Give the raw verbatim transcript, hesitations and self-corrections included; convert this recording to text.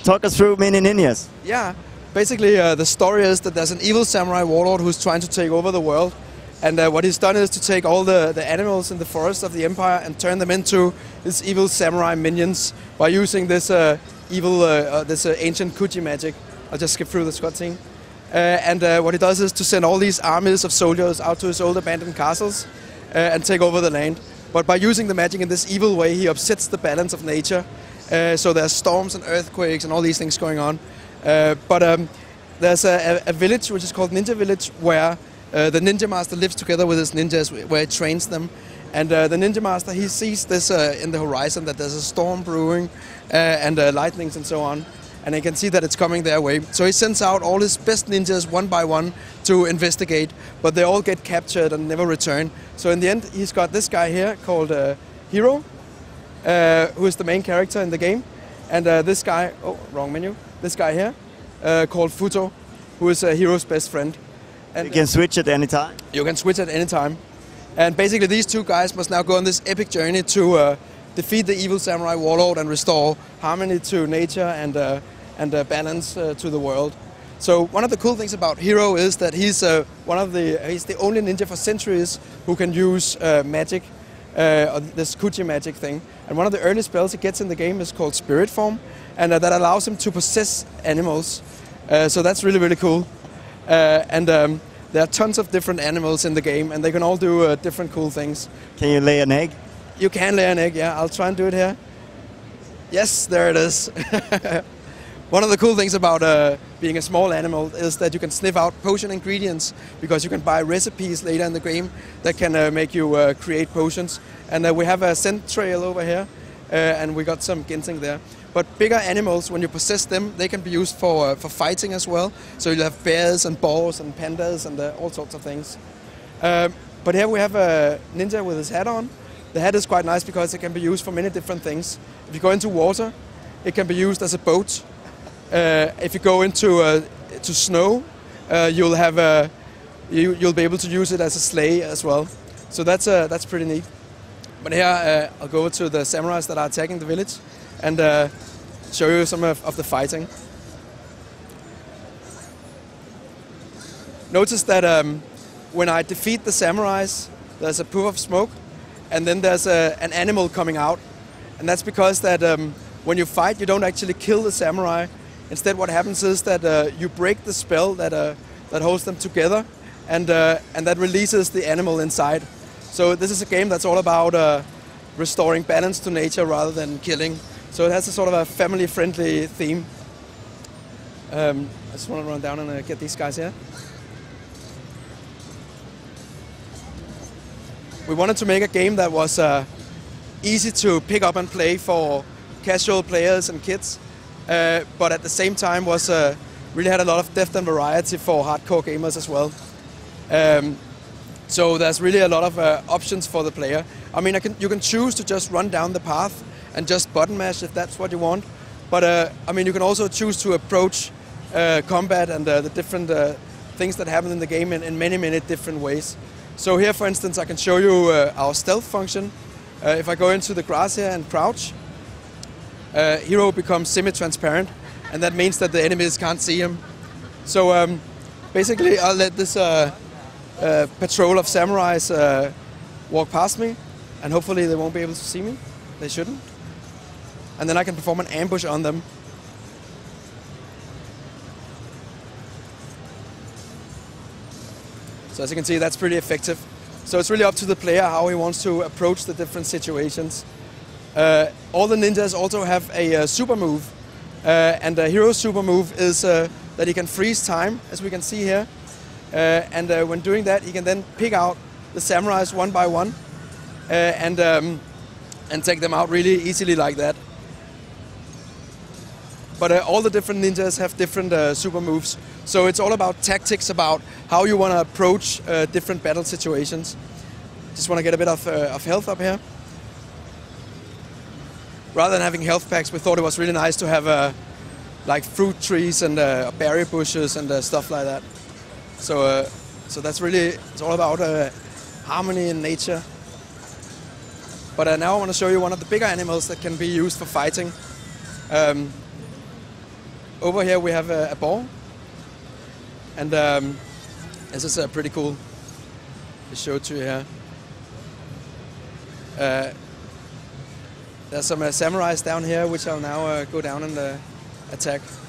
talk us through Mini Ninjas. Yeah, basically uh, the story is that there's an evil samurai warlord who's trying to take over the world. And uh, what he's done is to take all the, the animals in the forest of the empire and turn them into his evil samurai minions by using this uh, evil, uh, uh, this uh, ancient Kuji magic. I'll just skip through the cutscene. Uh, and uh, what he does is to send all these armies of soldiers out to his old abandoned castles uh, and take over the land. But by using the magic in this evil way, he upsets the balance of nature. Uh, so there's storms and earthquakes and all these things going on. Uh, but um, there's a, a village which is called Ninja Village, where uh, the Ninja Master lives together with his ninjas, where he trains them. And uh, the Ninja Master, he sees this uh, in the horizon, that there's a storm brewing uh, and uh, lightnings and so on. And he can see that it's coming their way. So he sends out all his best ninjas one by one to investigate, but they all get captured and never return. So in the end, he's got this guy here called uh, Hiro, uh, who is the main character in the game. And uh, this guy, oh, wrong menu, this guy here, uh, called Futo, who is uh, Hiro's best friend. And you can switch at any time? You can switch at any time. And basically these two guys must now go on this epic journey to uh, defeat the evil samurai warlord and restore harmony to nature and uh, and uh, balance uh, to the world. So one of the cool things about Hiro is that he's uh, one of the he's the only ninja for centuries who can use uh, magic, uh, this Kuji magic thing. And one of the early spells he gets in the game is called Spirit Form, and uh, that allows him to possess animals. Uh, so that's really really cool. Uh, and um, there are tons of different animals in the game, and they can all do uh, different cool things. Can you lay an egg? You can lay an egg. Yeah, I'll try and do it here. Yes, there it is. One of the cool things about uh, being a small animal is that you can sniff out potion ingredients, because you can buy recipes later in the game that can uh, make you uh, create potions. And uh, we have a scent trail over here, uh, and we got some ginseng there. But bigger animals, when you possess them, they can be used for, uh, for fighting as well. So you'll have bears and boars and pandas and uh, all sorts of things. Uh, but here we have a ninja with his hat on. The hat is quite nice because it can be used for many different things. If you go into water, it can be used as a boat. Uh, if you go into uh, to snow, uh, you'll have a, you, you'll be able to use it as a sleigh as well. So that's uh, that's pretty neat. But here uh, I'll go to the samurais that are attacking the village and uh, show you some of, of the fighting. Notice that um, when I defeat the samurais, there's a puff of smoke, and then there's a, an animal coming out, and that's because that um, when you fight, you don't actually kill the samurai. Instead, what happens is that uh, you break the spell that uh, that holds them together, and uh, and that releases the animal inside. So this is a game that's all about uh, restoring balance to nature rather than killing. So it has a sort of a family-friendly theme. Um, I just want to run down and uh, get these guys here. We wanted to make a game that was uh, easy to pick up and play for casual players and kids. Uh, but at the same time was uh, really had a lot of depth and variety for hardcore gamers as well. Um, so there's really a lot of uh, options for the player. I mean, I can, you can choose to just run down the path and just button mash if that's what you want. But uh, I mean, you can also choose to approach uh, combat and uh, the different uh, things that happen in the game in, in many, many different ways. So here, for instance, I can show you uh, our stealth function. Uh, if I go into the grass here and crouch, Uh, Hiro becomes semi-transparent, and that means that the enemies can't see him. So um, basically I'll let this uh, uh, patrol of samurais uh, walk past me, and hopefully they won't be able to see me. They shouldn't. And then I can perform an ambush on them. So as you can see, that's pretty effective. So it's really up to the player how he wants to approach the different situations. Uh, all the ninjas also have a uh, super move, uh, and the Hiro's super move is uh, that he can freeze time, as we can see here. Uh, and uh, when doing that, he can then pick out the samurais one by one uh, and um, and take them out really easily like that. But uh, all the different ninjas have different uh, super moves, so it's all about tactics, about how you want to approach uh, different battle situations. Just want to get a bit of, uh, of health up here. Rather than having health packs, we thought it was really nice to have uh, like fruit trees and uh, berry bushes and uh, stuff like that. So, uh, so that's really, it's all about uh, harmony in nature. But uh, now I want to show you one of the bigger animals that can be used for fighting. Um, over here we have a, a ball, and um, this is uh, pretty cool to show to you here. Uh, there's some uh, samurais down here which I'll now uh, go down and uh, attack.